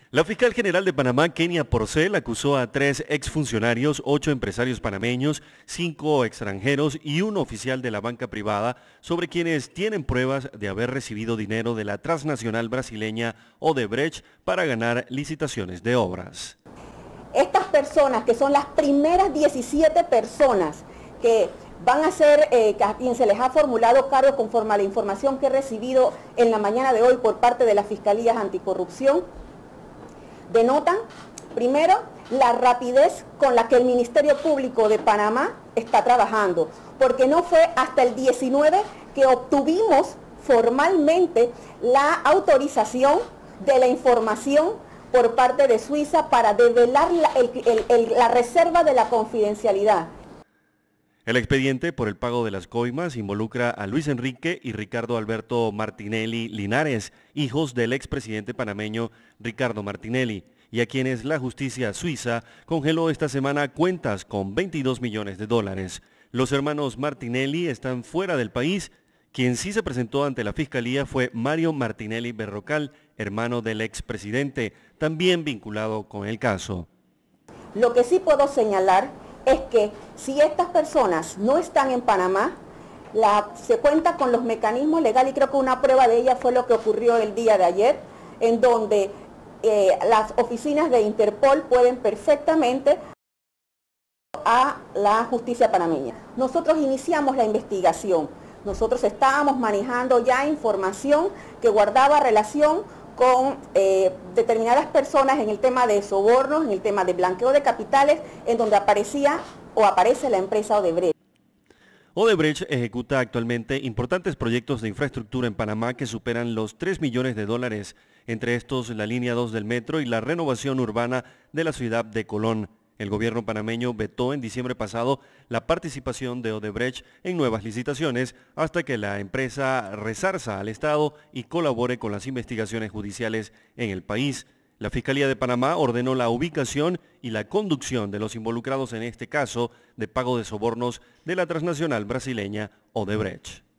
La fiscal general de Panamá, Kenia Porcel, acusó a 3 exfuncionarios, 8 empresarios panameños, 5 extranjeros y un oficial de la banca privada sobre quienes tienen pruebas de haber recibido dinero de la transnacional brasileña Odebrecht para ganar licitaciones de obras. Estas personas, que son las primeras 17 personas que van a ser, a quien se les ha formulado cargo conforme a la información que he recibido en la mañana de hoy por parte de las Fiscalías Anticorrupción, denotan, primero, la rapidez con la que el Ministerio Público de Panamá está trabajando, porque no fue hasta el 19 que obtuvimos formalmente la autorización de la información por parte de Suiza para develar la reserva de la confidencialidad. El expediente por el pago de las coimas involucra a Luis Enrique y Ricardo Alberto Martinelli Linares, hijos del expresidente panameño Ricardo Martinelli, y a quienes la justicia suiza congeló esta semana cuentas con 22 millones de dólares. Los hermanos Martinelli están fuera del país. Quien sí se presentó ante la fiscalía fue Mario Martinelli Berrocal, hermano del expresidente, también vinculado con el caso. Lo que sí puedo señalar es que si estas personas no están en Panamá, se cuenta con los mecanismos legales, y creo que una prueba de ella fue lo que ocurrió el día de ayer, en donde las oficinas de Interpol pueden perfectamente a la justicia panameña. Nosotros iniciamos la investigación, nosotros estábamos manejando ya información que guardaba relación con determinadas personas en el tema de sobornos, en el tema de blanqueo de capitales, en donde aparecía o aparece la empresa Odebrecht. Odebrecht ejecuta actualmente importantes proyectos de infraestructura en Panamá que superan los 3 millones de dólares, entre estos la línea 2 del metro y la renovación urbana de la ciudad de Colón. El gobierno panameño vetó en diciembre pasado la participación de Odebrecht en nuevas licitaciones hasta que la empresa resarza al Estado y colabore con las investigaciones judiciales en el país. La Fiscalía de Panamá ordenó la ubicación y la conducción de los involucrados en este caso de pago de sobornos de la transnacional brasileña Odebrecht.